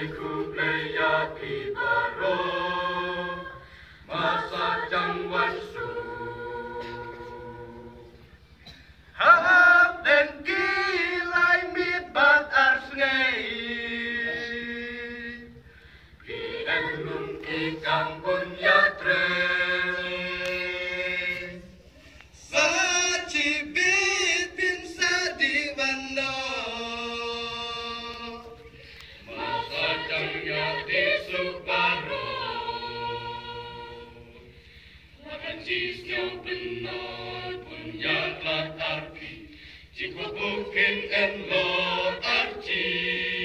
Khublei ya kibaro masa jangwan su hap den kilai mit bat ars ngei pien lum ikang pun ya tre sa cibit bin sa di bando Jisnya benar punya telat arti, jika bukan en Lord arti.